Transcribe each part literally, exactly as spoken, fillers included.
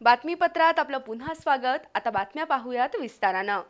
बातमीपत्रात आपलं पुन्हा स्वागत। आता बातम्या पाहूयात विस्तारानं।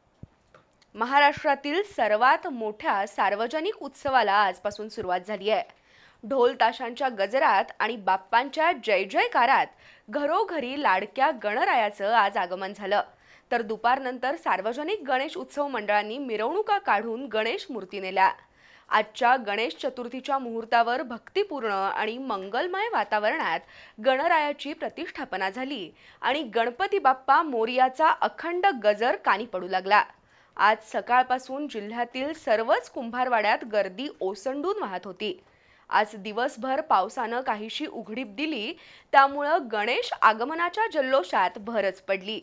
महाराष्ट्रातील सर्वात मोठ्या सार्वजनिक उत्सवाला आजपासून सुरुवात झाली आहे। ढोल ताशांच्या गजरात आणि बाप्पांच्या जय जयकारात घरोघरी लाडक्या गणरायाचं आज आगमन झालं। तर दुपारनंतर सार्वजनिक गणेश उत्सव मंडळांनी मिरवणुका काढून गणेश मूर्ती नेल्या। आजच्या गणेश चतुर्थीच्या मुहूर्तावर भक्तिपूर्ण आणि मंगलमय वातावरणात गणरायाची प्रतिष्ठापना झाली आणि गणपती बाप्पा मोरयाचा अखंड गजर कानी पडू लागला। आज सकाळपासून जिल्ह्यातील सर्वच कुंभारवाड्यात गर्दी ओसंडून वाहत होती। आज दिवसभर पावसानं काहीशी उघडीप दिली, त्यामुळे गणेश आगमनाच्या जल्लोषात भरच पडली।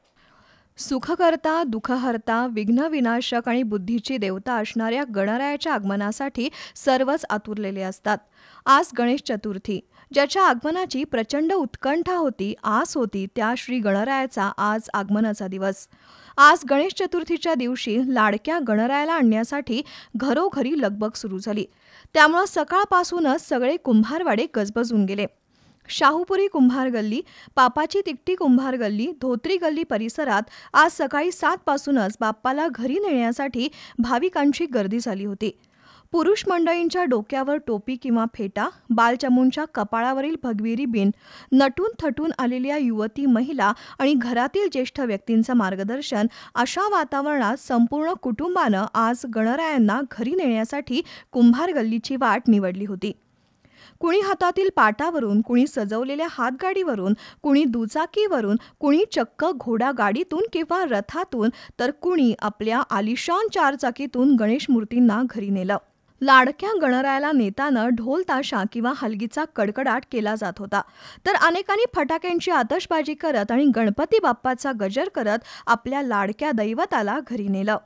सुखकर्ता, दुःखहर्ता, विघ्न विनाशक आणि बुद्धीची देवता असणाऱ्या गणरायाच्या आगमनासाठी सर्वच आतुरलेले असतात। आज गणेश चतुर्थी, ज्याच्या आगमनाची प्रचंड उत्कंठा होती, आस होती, त्या श्री गणरायाचा आज आगमनाचा दिवस। आज गणेश चतुर्थीच्या दिवशी लाडक्या गणरायाला आणण्यासाठी घरोघरी लगबग सुरू झाली। त्यामुळे सकाळपासूनच सगळे कुंभारवाडे गजबजून गेले। शाहूपुरी कुंभार गल्ली, पापाची तिकटी कुंभार गल्ली, धोत्री गल्ली परिसरात आज सकाळी सात पासूनच बाप्पाला घरी नेण्यासाठी भाविकांची गर्दी झाली होती। पुरुष मंडळींच्या डोक्यावर टोपी किंवा फेटा, बालचमूंच्या कपाळावरील भगवी बिन, नटून थटून आलेल्या युवती महिला आणि घरातील ज्येष्ठ व्यक्तींचं मार्गदर्शन अशा वातावरणात संपूर्ण कुटुंबानं आज गणरायांना घरी नेण्यासाठी कुंभार गल्लीची वाट निवडली होती। कुणी हातातील पाटावरून, कुणी सजवलेल्या हातगाडीवरून, कुणी दुचाकीवरून, कुणी चक्क घोडागाडीतून किंवा रथातून, तर कुणी आपल्या आलिशान चारचाकीतून गणेश मूर्तींना घरी नेलं। लाडक्या गणरायाला नेताना ढोल ताशा किंवा हलगीचा कडकडाट केला जात होता, तर अनेकांनी फटाक्यांची आतषबाजी करत आणि गणपती बाप्पाचा गजर करत आपल्या लाडक्या दैवताला घरी नेलं।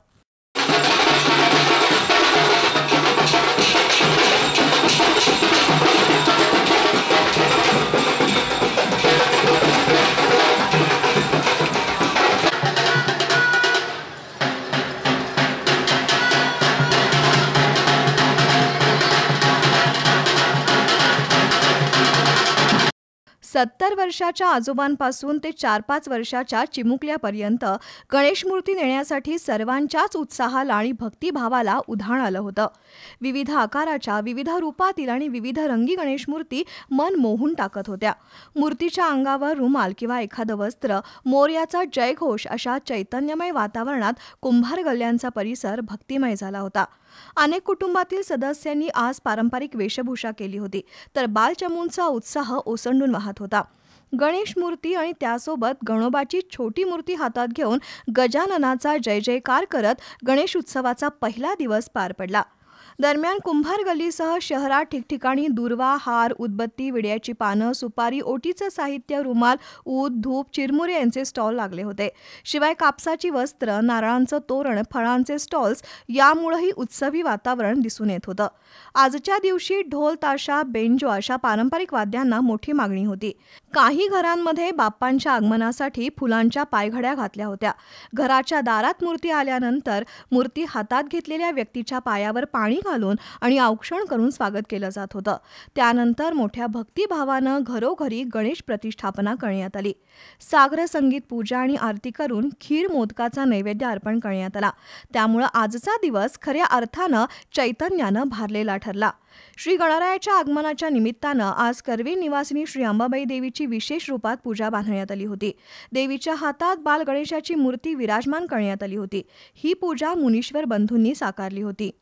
सत्तर वर्षाच्या आजोबांपासून ते चार पाच वर्षाच्या चिमुकल्यापर्यंत गणेश मूर्ती नेण्यासाठी सर्वांच्याच उत्साहाला आणि भक्तिभावाला उधाण आलं होतं। विविध आकाराच्या, विविध रूपातील आणि विविध रंगी गणेश मूर्ती मन मोहून टाकत होत्या। मूर्तीच्या अंगावर रुमाल किंवा एखादं वस्त्र, मोरयाचा जयघोष अशा चैतन्यमय वातावरणात कुंभार गल्ल्यांचा परिसर भक्तिमय झाला होता। अनेक कुटुंबातील सदस्यांनी आज पारंपरिक वेशभूषा केली होती, तर बालचमूंचा उत्साह ओसंडून वाहत होता। गणेश मूर्ती आणि त्यासोबत गणोबाची छोटी मूर्ती हातात घेऊन गजाननाचा जय जयकार करत गणेश उत्सवाचा पहिला दिवस पार पडला। दरम्यान कुंभार गल्लीसह शहरात ठिकठिकाणी दुर्वा, हार, उदबत्ती, विड्याची पानं, सुपारी, ओटीचं साहित्य, रुमाल, ऊद, धूप, चिरमुरे यांचे स्टॉल लागले होते। शिवाय कापसाची वस्त्र, नारळांचं तोरण, फळांचे स्टॉल्स यामुळेही उत्सवी वातावरण दिसून येत होतं। आजच्या दिवशी ढोल ताशा, बेंजो अशा पारंपरिक वाद्यांना मोठी मागणी होती। काही घरांमध्ये बाप्पांच्या आगमनासाठी फुलांच्या पायघड्या घातल्या होत्या। घराच्या दारात मूर्ती आल्यानंतर मूर्ती हातात घेतलेल्या व्यक्तीच्या पायावर पाणी घालून आणि औक्षण करून स्वागत केलं जात होतं। त्यानंतर मोठ्या भक्तिभावानं घरोघरी गणेश प्रतिष्ठापना करण्यात आली। सागर संगीत पूजा आणि आरती करून खीर मोदकाचा नैवेद्य अर्पण करण्यात आला। त्यामुळे आजचा दिवस खऱ्या अर्थानं चैतन्यानं भारलेला ठरला। श्री गणरायाच्या आगमनाच्या निमित्तानं आज करवीर निवासिनी श्री अंबाबाई देवीची विशेष रूपात पूजा बांधण्यात आली होती। देवीच्या हातात बाल गणेशाची मूर्ती विराजमान करण्यात आली होती। ही पूजा मुनीश्वर बंधूंनी साकारली होती।